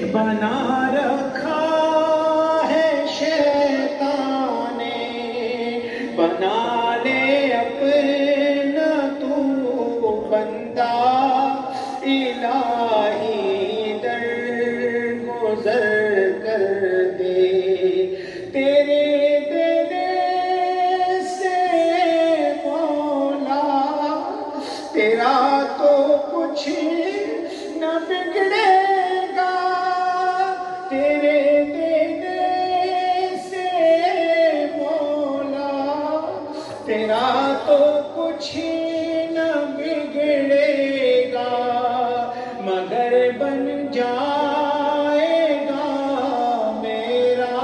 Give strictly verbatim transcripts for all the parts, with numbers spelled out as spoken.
بنا رکھا ہے شیطان نے، بنا لے اپنا تو بندہ الہی در گزر کر دے، تیرے دینے سے مولا تیرا تو کچھ نہ بگڑے گا، تیرے دینے سے مولا تیرا تو کچھ نہ بگڑے گا، مگر بن جائے گا میرا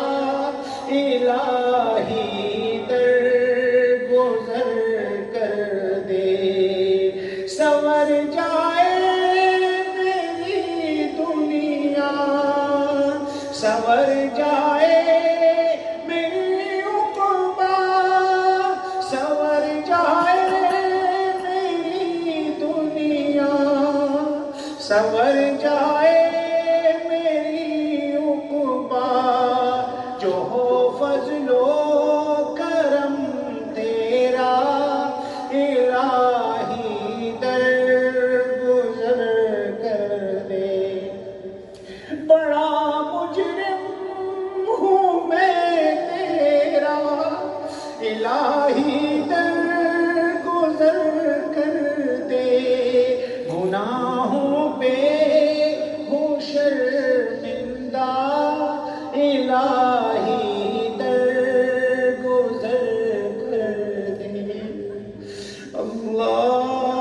الہی در گزر کر دے، سنور جائے میری دنیا، سنور جائے میری عقبہ، سنور جائے میری دنیا، سنور جائے میری عقبہ، جو ہو فضل و کرم تیرا الہی در گزر کر دے، بڑا مجرم ہوں میں تیرا الہی در گزر کر دے، گناہوں پہ ہوں شرمندہ الہی در گزر کر دے، اللہ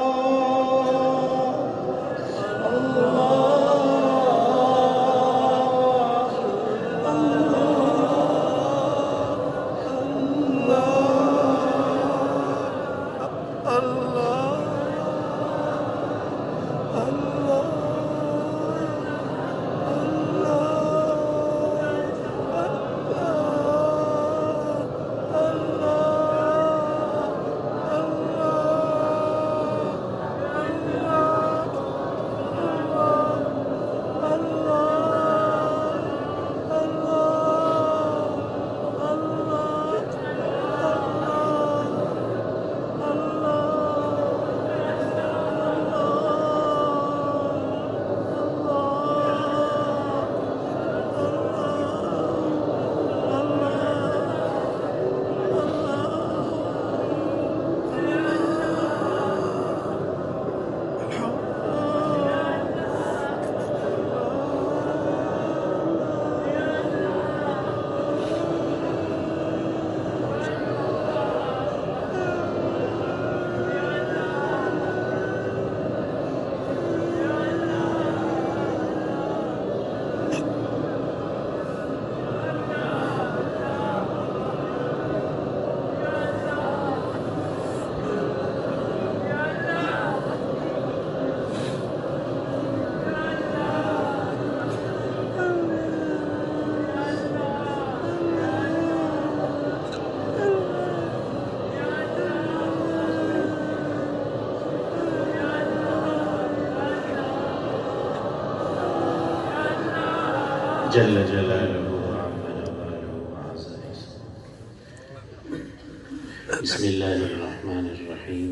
جل جلالہ وعظم جلالہ وعز اسمہ. بسم اللہ الرحمن الرحیم.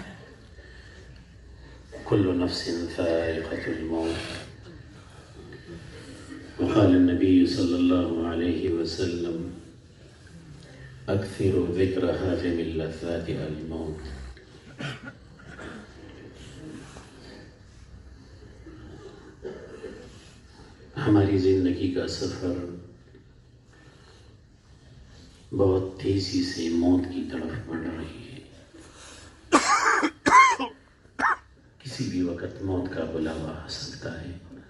كل نفس ذائقة الموت. وقال النبي صلى الله عليه وسلم أكثر ذكر هاجم اللذات الموت. ہماری زندگی کا سفر بہت تیزی سے موت کی طرف بڑھ رہی ہے. کسی بھی وقت موت کا بلاوا آ سکتا ہے.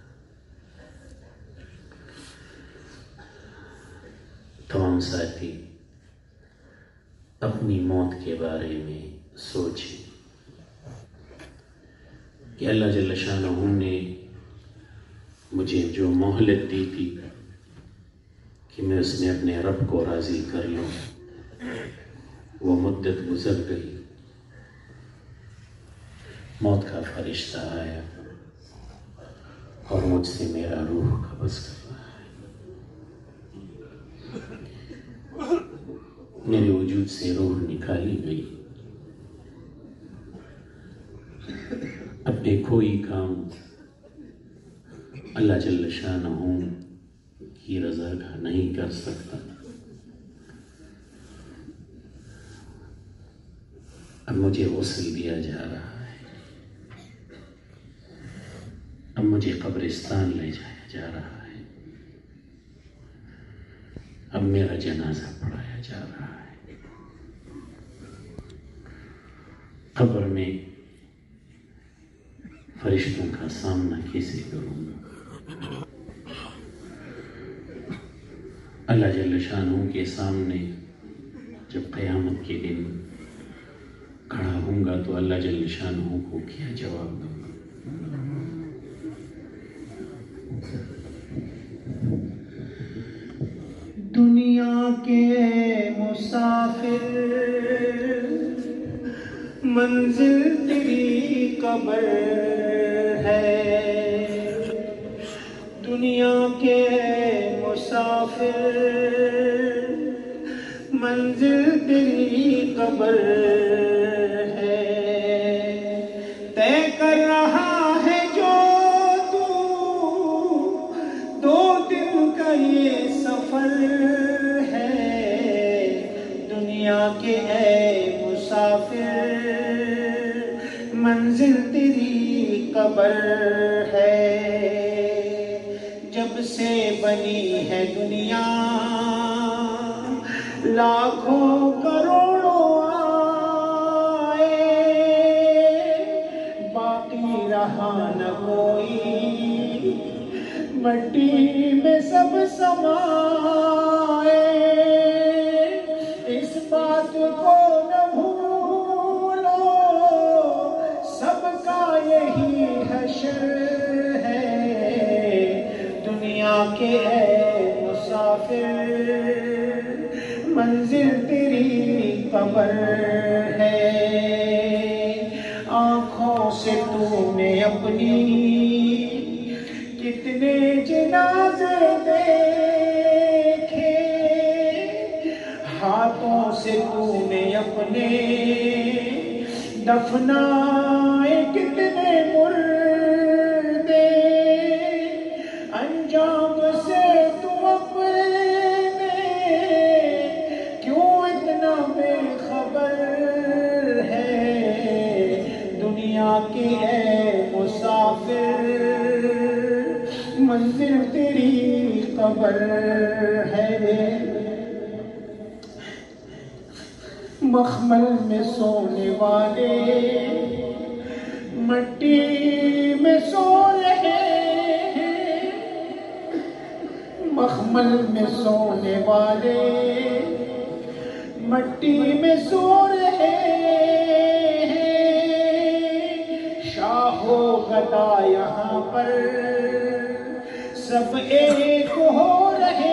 تمام ساتھی اپنی موت کے بارے میں سوچیں کہ اللہ جل شانہ نے مجھے جو مہلت دی تھی کہ میں اس میں اپنے رب کو راضی کر لوں، وہ مدت گزر گئی. موت کا فرشتہ آیا اور مجھ سے میرا روح قبض کر میرے وجود سے روح نکالی گئی. اپنے کوئی کام اللہ جل شانہ کی رضا کا نہیں کر سکتا. اب مجھے غسل دیا جا رہا ہے، اب مجھے قبرستان لے جایا جا رہا ہے، اب میرا جنازہ پڑھایا جا رہا ہے. قبر میں فرشتوں کا سامنا کیسے کروں گا؟ اللہ جل شانہ کے سامنے جب قیامت کے دن کھڑا ہوں گا تو اللہ جل شانہ کو کیا جواب دوں گا؟ دنیا کے مسافر منزل تیری قبر ہے. دنیا کے مسافر منزل تیری قبر ہے. طے کر رہا ہے جو تو دو دن کا یہ سفر ہے. دنیا کے اے مسافر منزل تیری قبر ہے. جب سے بنی ہے دنیا لاکھوں کروڑوں آئے، باقی رہا نہ کوئی، مٹی میں سب سمائے. اس بات کو نہ بھولو سب کا یہی حشر ہے. دنیا کے اے مسافر منزل تیری قبر ہے. آنکھوں سے تو نے اپنی کتنے جنازے دیکھے، ہاتھوں سے تو نے اپنے دفنائے کتنے مردے. انجام سے تو اپنے کیوں اتنا بے خبر ہے. دنیا کے اے مسافر منزل تیری قبر ہے. مخمل میں سونے والے مٹی میں سو رہے ہیں. مخمل میں سونے والے مٹی میں سو رہے ہیں. شاہ و گدا یہاں پر سب ایک ہو رہے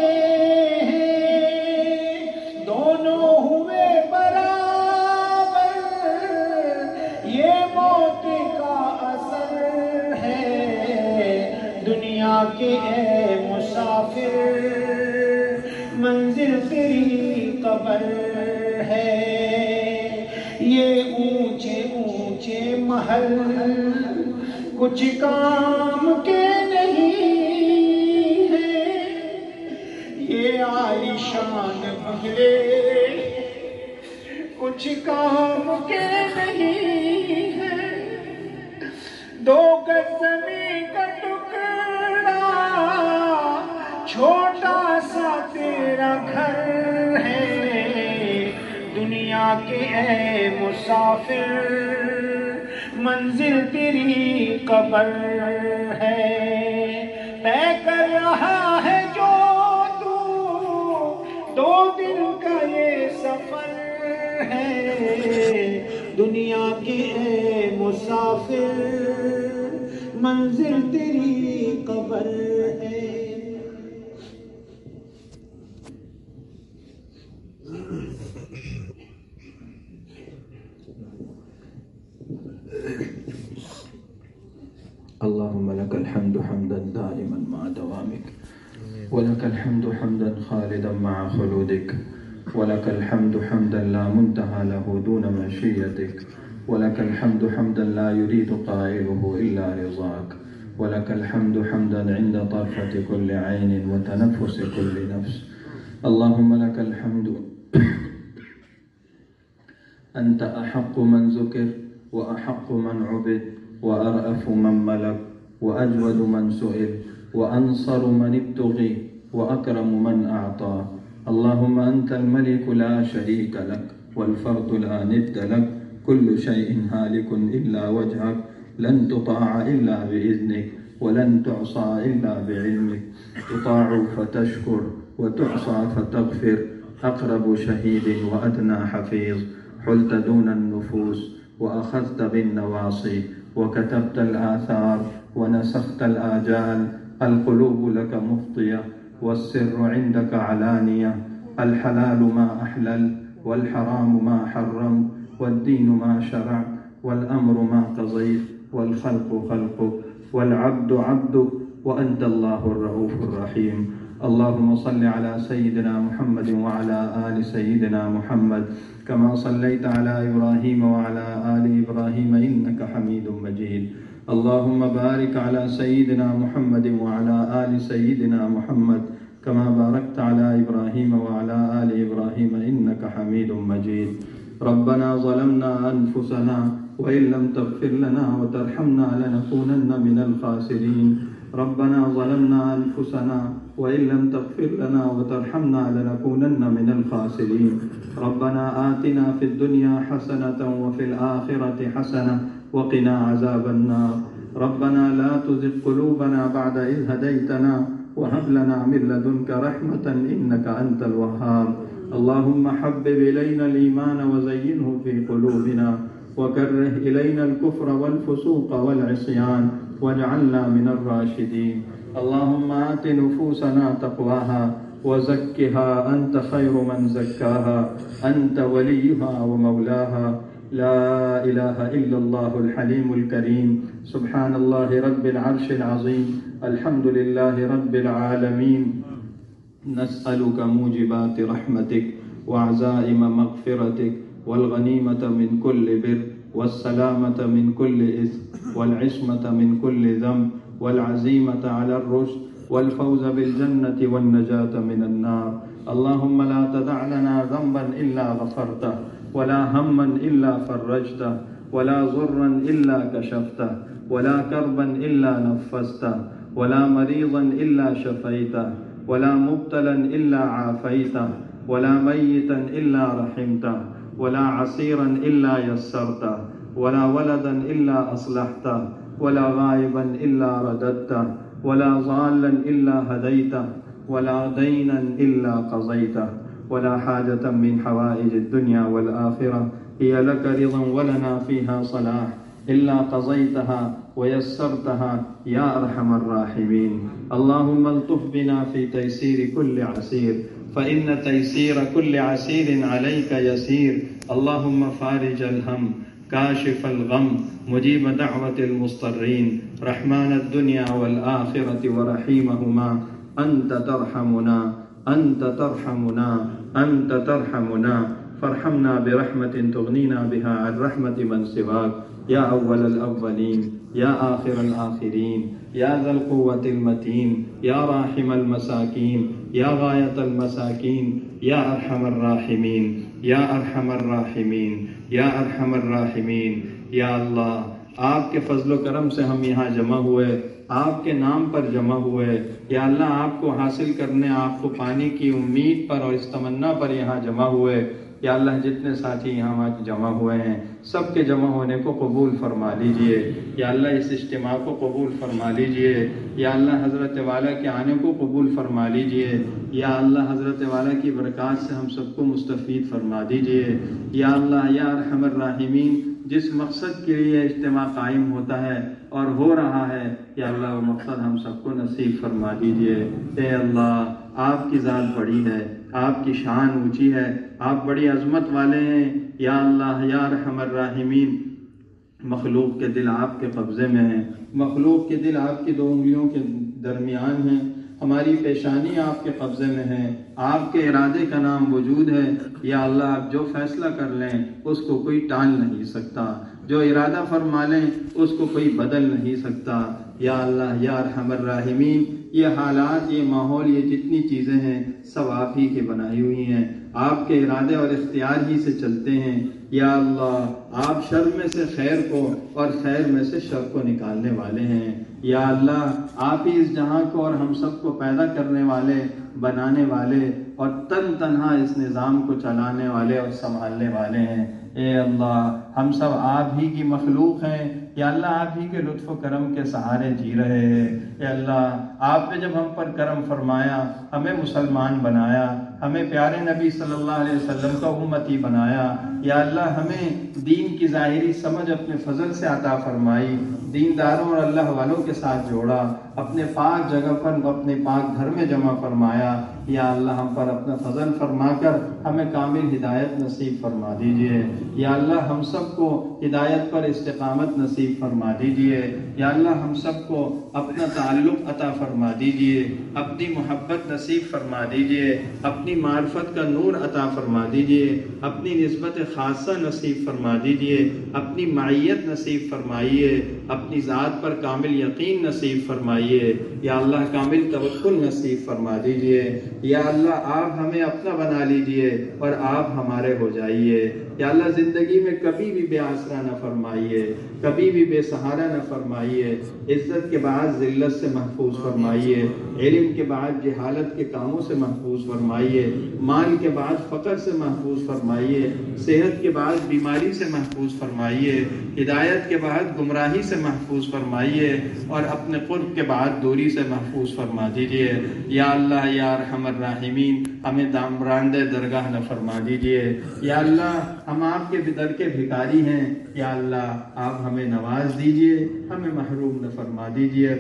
ہیں. دونوں ہوئے برابر، یہ موت کا اثر ہے. دنیا کے اے مسافر منزل تیری قبر ہے. یہ اونچے اونچے محل کچھ کام کے نہیں ہیں. یہ عالیشان بنگلے کچھ کام کے نہیں ہیں. دو گز زمین کا ٹکڑا چھوٹا سا تیرا گھر ہے. دنیا کے اے مسافر منزل تیری قبر ہے. طے کر رہا ہے جو تو دو دن کا یہ سفر ہے. دنیا کے اے مسافر منزل تیری قبر ہے. اللهم لك الحمد حمدا دائما مع دوامك، ولك الحمد حمدا خالدا مع خلودك، ولك الحمد حمدا لا منتهى له دون مشيتك، ولك الحمد حمدا لا يريد قائله إلا رضاك، ولك الحمد حمدا عند طرفة كل عين وتنفس كل نفس. اللهم لك الحمد أنت أحق من ذكر وأحق من عبد وأرأف من ملك وأجود من سئل وأنصر من ابتغي وأكرم من أعطى. اللهم أنت الملك لا شريك لك والفرد لا ند لك، كل شيء هالك إلا وجهك، لن تطاع إلا بإذنك ولن تعصى إلا بعلمك، تطاع فتشكر وتعصى فتغفر، أقرب شهيد وأدنى حفيظ، حلت دون النفوس وأخذت بالنواصي وكتبت الآثار ونسخت الآجال. القلوب لك مفضية والسر عندك علانية، الحلال ما أحلل والحرام ما حرم، والدين ما شرع والأمر ما قضيت، والخلق خلقك والعبد عبدك، وأنت الله الرؤوف الرحيم. اللهم صل على سيدنا محمد وعلى آل سيدنا محمد كما صليت على إبراهيم وعلى آل إبراهيم إنك حميد مجيد. اللهم بارك على سيدنا محمد وعلى آل سيدنا محمد كما باركت على إبراهيم وعلى آل إبراهيم إنك حميد مجيد. ربنا ظلمنا أنفسنا وإن لم تغفر لنا وترحمنا لنكونن من الخاسرين. ربنا ظلمنا أنفسنا وإن لم تغفر لنا وترحمنا لنكونن من الخاسرين. ربنا آتنا في الدنيا حسنة وفي الآخرة حسنة وقنا عذاب النار. ربنا لا تزغ قلوبنا بعد إذ هديتنا وهب لنا من لدنك رحمة إنك أنت الوهاب. اللهم حبب إلينا الإيمان وزينه في قلوبنا وكره إلينا الكفر والفسوق والعصيان واجعلنا من الراشدين. اللهم آت نفوسنا تقواها وزكها أنت خير من زكاها، أنت وليها ومولاها. لا إله إلا الله الحليم الكريم. سبحان الله رب العرش العظيم. الحمد لله رب العالمين. نسألك موجبات رحمتك وعزائم مغفرتك والغنيمة من كل بر والسلامة من كل إثم والعصمة من كل ذنب والعزيمة على الرشد والفوز بالجنة والنجاة من النار. اللهم لا تدع لنا ذنبا إلا غفرته ولا هما إلا فرجته ولا ضرا إلا كشفته ولا كربا إلا نفسته ولا مريضا إلا شفيته ولا مبتلا إلا عافيته ولا ميتا إلا رحمته ولا عسيرا إلا يسرته ولا ولدا إلا أصلحته ولا غائبا إلا رددته ولا ضالا إلا هديته ولا دينا إلا قضيته ولا حاجة من حوائج الدنيا والآخرة هي لك رضا ولنا فيها صلاح إلا قضيتها ويسرتها يا أرحم الراحمين. اللهم الطف بنا في تيسير كل عسير فإن تيسير كل عسير عليك يسير. اللهم فارج الهم كاشف الغم مجيب دعوة المضطرين رحمن الدنيا والآخرة ورحيمهما. أنت ترحمنا أنت ترحمنا أنت ترحمنا فارحمنا برحمة تغنينا بها عن رحمة من سواك يا أول الأولين يا آخر الآخرين يا ذا القوة المتين يا راحم المساكين يا غاية المساكين يا أرحم الراحمين يا أرحم الراحمين یا ارحم الراحمین. یا اللہ آپ کے فضل و کرم سے ہم یہاں جمع ہوئے، آپ کے نام پر جمع ہوئے. یا اللہ آپ کو حاصل کرنے، آپ کو پانے کی امید پر اور اس تمنا پر یہاں جمع ہوئے. یا اللہ جتنے ساتھی یہاں آج جمع ہوئے ہیں سب کے جمع ہونے کو قبول فرما لیجئے. یا اللہ اس اجتماع کو قبول فرما لیجئے. یا اللہ حضرت والا کے آنے کو قبول فرما لیجئے. یا اللہ حضرت والا کی برکات سے ہم سب کو مستفید فرما دیجئے. یا اللہ یا ارحم الراحمین، جس مقصد کے لیے اجتماع قائم ہوتا ہے اور ہو رہا ہے، یا اللہ وہ مقصد ہم سب کو نصیب فرما دیجئے. اے اللہ آپ کی ذات بڑی ہے، آپ کی شان اونچی ہے، آپ بڑی عظمت والے ہیں. یا اللہ یا ارحم الراحمین، مخلوق کے دل آپ کے قبضے میں ہیں، مخلوق کے دل آپ کی دو انگلیوں کے درمیان ہیں. ہماری پیشانی آپ کے قبضے میں ہے، آپ کے ارادے کا نام وجود ہے۔ یا اللہ آپ جو فیصلہ کر لیں اس کو کوئی ٹال نہیں سکتا، جو ارادہ فرما لیں اس کو کوئی بدل نہیں سکتا۔ یا اللہ یا ارحم الراحمین، یہ حالات، یہ ماحول، یہ جتنی چیزیں ہیں سب آپ ہی کی بنائی ہوئی ہیں، آپ کے ارادے اور اختیار ہی سے چلتے ہیں۔ یا اللہ آپ شر میں سے خیر کو اور خیر میں سے شر کو نکالنے والے ہیں۔ یا اللہ آپ ہی اس جہاں کو اور ہم سب کو پیدا کرنے والے، بنانے والے اور تن تنہا اس نظام کو چلانے والے اور سنبھالنے والے ہیں۔ اے اللہ ہم سب آپ ہی کی مخلوق ہیں، یا اللہ آپ ہی کے لطف و کرم کے سہارے جی رہے ہیں۔ اے اللہ آپ نے جب ہم پر کرم فرمایا، ہمیں مسلمان بنایا، ہمیں پیارے نبی صلی اللہ علیہ وسلم کا امتی بنایا، یا اللہ ہمیں دین کی ظاہری سمجھ اپنے فضل سے عطا فرمائی، دینداروں اور اللہ والوں کے ساتھ جوڑا، اپنے پاک جگہ پر اپنے پاک گھر میں جمع فرمایا۔ یا اللہ ہم پر اپنا فضل فرما کر ہمیں کامل ہدایت نصیب فرما دیجئے۔ یا اللہ ہم سب کو ہدایت پر استقامت نصیب فرما دیجئے۔ یا اللہ ہم سب کو اپنا تعلق عطا فرما دیجئے، اپنی محبت نصیب فرما دیجئے، اپنی معرفت کا نور عطا فرما دیجئے، اپنی نسبت خاصہ نصیب فرما دیجئے، اپنی معیت نصیب فرمائیے، اپنی ذات پر کامل یقین نصیب فرمائیے۔ یا اللہ کامل توکل نصیب فرما دیجئے۔ یا اللہ آپ ہمیں اپنا بنا لیجئے اور آپ ہمارے ہو جائیے۔ یا اللہ زندگی میں کبھی بھی بے آسرا نہ فرمائیے، کبھی بھی بے سہارا نہ فرمائیے، عزت کے بعد ذلت سے محفوظ فرمائیے، علم کے بعد جہالت کے کاموں سے محفوظ فرمائیے، مال کے بعد فقر سے محفوظ فرمائیے، صحت کے بعد بیماری سے محفوظ فرمائیے، ہدایت کے بعد گمراہی سے محفوظ فرمائیے، اور اپنے قرب کے بعد دوری سے محفوظ فرما دیجئے۔ یا اللہ یا ارحم الراحمین ہمیں دامراندہ درگاہ نہ فرما دیجئے۔ یا اللہ ہم آپ کے در کے بھکاری ہیں، یا اللہ آپ ہمیں نواز دیجئے، ہمیں محروم نہ فرما دیجئے۔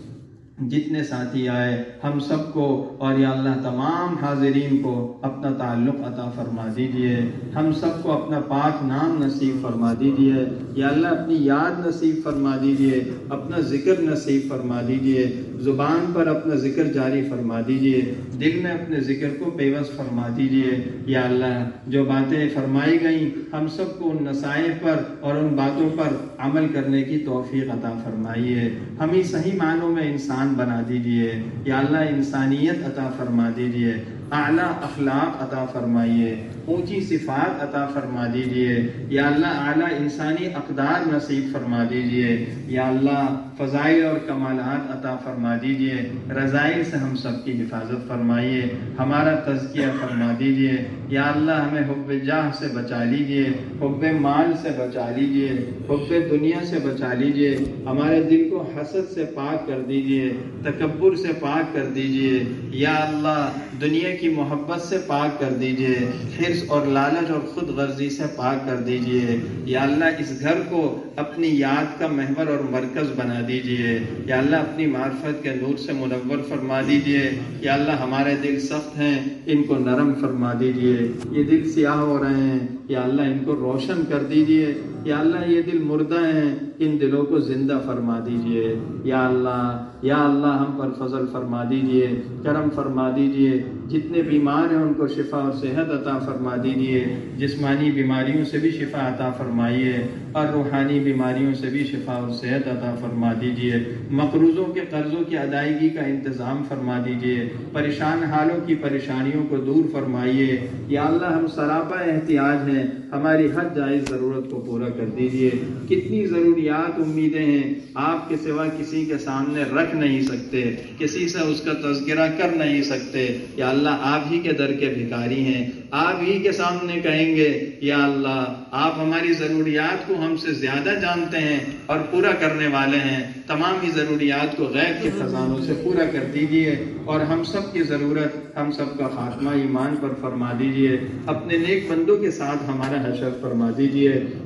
جتنے ساتھی آئے ہم سب کو اور یا اللہ تمام حاضرین کو اپنا تعلق عطا فرما دیجئے، ہم سب کو اپنا پاک نام نصیب فرما دیجئے۔ یا اللہ اپنی یاد نصیب فرما دیجئے، اپنا ذکر نصیب فرما دیجئے، زبان پر اپنا ذکر جاری فرما دیجئے، دل میں اپنے ذکر کو پیوست فرما دیجئے۔ یا اللہ جو باتیں فرمائی گئیں ہم سب کو ان نصائح پر اور ان باتوں پر عمل کرنے کی توفیق عطا فرمائیے، ہمیں صحیح معنوں میں انسان بنا دیجئے۔ یا اللہ انسانیت عطا فرما دیجئے، اعلیٰ اخلاق عطا فرمائیے، اونچی صفات عطا فرما دیجئے۔ یا اللہ اعلیٰ انسانی اقدار نصیب فرما دیجئے۔ یا اللہ فضائل اور کمالات عطا فرما دیجئے، رذائل سے ہم سب کی حفاظت فرمائیے، ہمارا تزکیہ فرما دیجئے۔ یا اللہ ہمیں حب جاہ سے بچا لیجئے، حب مال سے بچا لیجئے، حب دنیا سے بچا لیجئے، ہمارے دل کو حسد سے پاک کر دیجئے، تکبر سے پاک کر دیجئے۔ یا اللہ دنیا کی محبت سے پاک کر دیجئے، حرص اور لالچ اور خود غرضی سے پاک کر دیجئے۔ یا اللہ اس گھر کو اپنی یاد کا محور اور مرکز بنا دیجئے۔ یا اللہ اپنی معرفت کے نور سے منور فرما دیجئے۔ یا اللہ ہمارے دل سخت ہیں ان کو نرم فرما دیجئے، یہ دل سیاہ ہو رہے ہیں یا اللہ ان کو روشن کر دیجئے۔ یا اللہ یہ دل مردہ ہیں ان دلوں کو زندہ فرما دیجئے۔ یا اللہ یا اللہ ہم پر فضل فرما دیجئے، کرم فرما دیجئے، جتنے بیمار ہیں ان کو شفا اور صحت عطا فرما دیجئے، جسمانی بیماریوں سے بھی شفا عطا فرمائیے اور روحانی بیماریوں سے بھی شفا اور صحت عطا فرما دیجئے، مقروضوں کے قرضوں کی ادائیگی کا انتظام فرما دیجئے، پریشان حالوں کی پریشانیوں کو دور فرمائیے۔ یا اللہ ہم سراپا احتیاج ہیں، ہماری ہر جائز ضرورت کو پورا کر دیجئے۔ کتنی ضروریات امیدیں ہیں آپ کے سوا کسی کے سامنے رکھ نہیں سکتے، کسی سے اس کا تذکرہ کر نہیں سکتے۔ یا اللہ آپ ہی کے در کے بھکاری ہیں، آپ ہی کے سامنے کہیں گے یا اللہ آپ ہماری ضروریات کو ہم سے زیادہ جانتے ہیں اور پورا کرنے والے ہیں، تمام ہی ضروریات کو غیب کے خزانوں سے پورا کر دیجئے اور ہم سب کی ضرورت، ہم سب کا خاتمہ ایمان پر فرما دیجئے، اپنے نیک بندوں کے ساتھ ہمارا حشر فرما دیجئے۔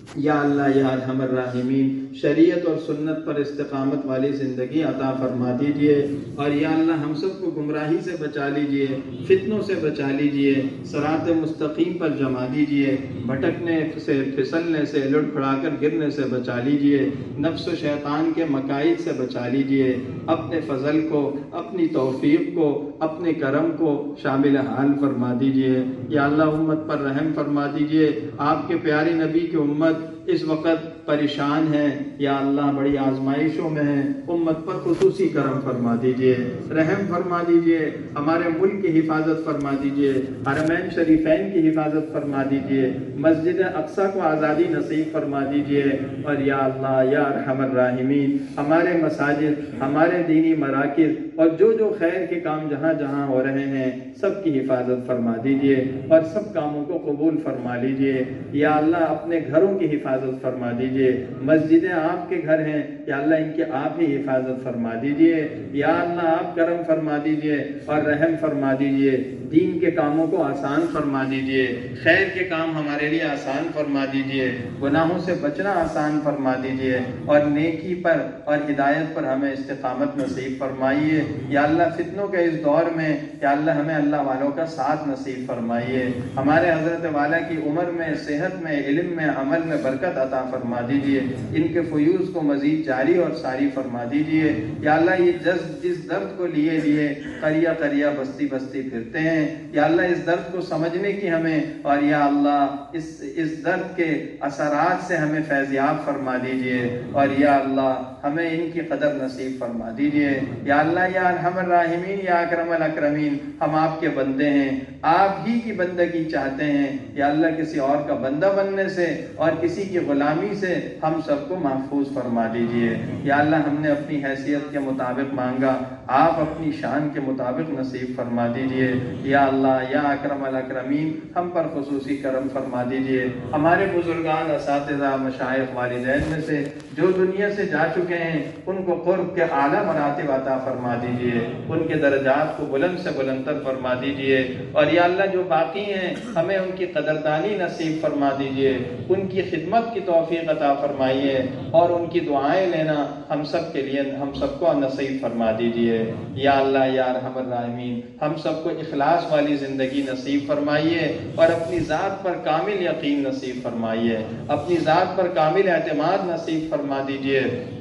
یا اللہ یا ارحم الراحمین شریعت اور سنت پر استقامت والی زندگی عطا فرما دیجئے، اور یا اللہ ہم سب کو گمراہی سے بچا لیجئے، فتنوں سے بچا لیجئے، صراط مستقیم پر جما دیجئے، بھٹکنے سے، پھسلنے سے، لٹ پھڑا کر گرنے سے بچا لیجئے، نفس و شیطان کے مکائد سے بچا لیجئے، اپنے فضل کو، اپنی توفیق کو، اپنے کرم کو شامل حال فرما دیجئے۔ یا اللہ امت پر رحم فرما دیجئے، آپ کے پیارے نبی کی امت اس وقت پریشان ہے، یا اللہ بڑی آزمائشوں میں ہے، امت پر خصوصی کرم فرما دیجئے، رحم فرما دیجئے، ہمارے ملک کی حفاظت فرما دیجئے، حرمین شریفین کی حفاظت فرما دیجئے، مسجد اقصی کو آزادی نصیب فرما دیجئے، اور یا اللہ یا ارحم الراحمین ہمارے مساجد، ہمارے دینی مراکز اور جو جو خیر کے کام جہاں جہاں ہو رہے ہیں سب کی حفاظت فرما دیجئے، اور سب کاموں کو قبول فرما لیجئے۔ یا اللہ اپنے گھروں کی حفاظت فرما دیجئے، مسجدیں آپ کے گھر ہیں، یا اللہ ان کی آپ ہی حفاظت فرما دیجئے۔ یا اللہ آپ کرم فرما دیجئے اور رحم فرما دیجئے، دین کے کاموں کو آسان فرما دیجئے، خیر کے کام ہمارے لیے آسان فرما دیجئے، گناہوں سے بچنا آسان فرما دیجئے، اور نیکی پر اور ہدایت پر ہمیں استقامت نصیب فرمائیے۔ یا اللہ فتنوں کے اس دور میں یا اللہ ہمیں اللہ والوں کا ساتھ نصیب فرمائیے، ہمارے حضرت والا کی عمر میں، صحت میں، علم میں، عمل میں برکت عطا فرما دیجئے، ان کے فیوز کو مزید جاری اور ساری فرما دیجئے۔ یا اللہ یہ جس جس درد کو لیے لیے قریہ قریہ بستی بستی پھرتے ہیں، یا اللہ اس درد کو سمجھنے کی ہمیں، اور یا اللہ اس اس درد کے اثرات سے ہمیں فیضیاب فرما دیجئے، اور یا اللہ ہمیں ان کی قدر نصیب فرما دیجئے۔ یا اللہ یا ارحم الراحمین یا اکرم الاکرمین ہم آپ کے بندے ہیں، آپ ہی کی بندگی چاہتے ہیں، یا اللہ کسی اور کا بندہ بننے سے اور کسی کی غلامی سے ہم سب کو محفوظ فرما دیجئے۔ یا اللہ ہم نے اپنی حیثیت کے مطابق مانگا، آپ اپنی شان کے مطابق نصیب فرما دیجئے۔ یا اللہ یا اکرم الاکرمین ہم پر خصوصی کرم فرما دیجئے، ہمارے بزرگان، اساتذہ، مشائخ، والدین میں سے جو دنیا سے جا چکے ہیں ان کو قرب کے اعلیٰ مراتب عطا فرما دیجئے، ان کے درجات کو بلند سے بلندتر فرما دیجئے، اور یا اللہ جو باقی ہیں ہمیں ان کی قدردانی نصیب فرما دیجئے، ان کی خدمت کی توفیق عطا فرمائیے، اور ان کی دعائیں لینا ہم سب کے لیے ہم سب کو نصیب فرما دیجئے۔ یا اللہ یا ارحم الراحمین ہم سب کو اخلاص والی زندگی نصیب فرمائیے، اور اپنی ذات پر کامل یقین نصیب فرمائیے، اپنی ذات پر کامل اعتماد نصیب فرما دیجئے،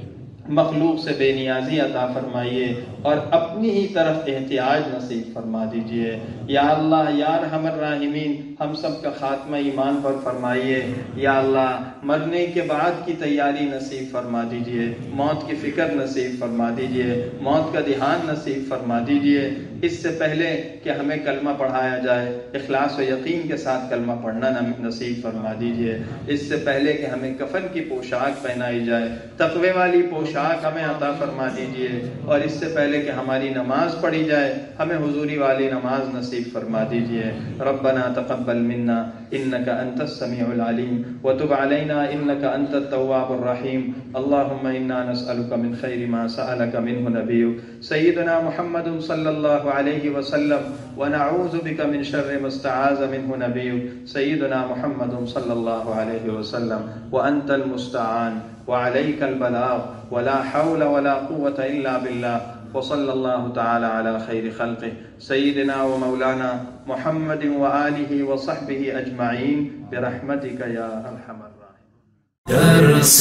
مخلوق سے بے نیازی عطا فرمائیے، اور اپنی ہی طرف احتیاج نصیب فرما دیجئے۔ یا اللہ یا ارحم الراحمین ہم سب کا خاتمہ ایمان پر فرمائیے۔ یا اللہ مرنے کے بعد کی تیاری نصیب فرما دیجئے، موت کی فکر نصیب فرما دیجئے، موت کا دھیان نصیب فرما دیجئے۔ اس سے پہلے کہ ہمیں کلمہ پڑھایا جائے اخلاص و یقین کے ساتھ کلمہ پڑھنا نصیب فرما دیجئے۔ اس سے پہلے کہ ہمیں کفن کی پوشاک پہنائی جائے تقوی والی پوشاک ہمیں عطا فرما دیجئے، اور اس سے پہلے کہ ہماری نماز پڑھی جائے ہمیں حضوری والی نماز نصیب فرما دیجئے۔ ربنا تقبل منا انك انت السميع العليم وتب علينا انك انت التواب الرحيم اللهم انا نسألك من خير ما سألك منه نبيك سيدنا محمد صلى الله عليه وسلم ونعوذ بك من شر ما استعاذ منه نبيك سيدنا محمد صلى الله عليه وسلم وأنت المستعان وعليك البلاغ ولا حول ولا قوة إلا بالله وصلى الله تعالى على خير خلقه سيدنا ومولانا محمد وآله وصحبه أجمعين برحمتك يا أرحم الراحمين. Dars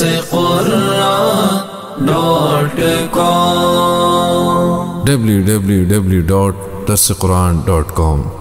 Quran dot com W W W dot Dars Quran dot کام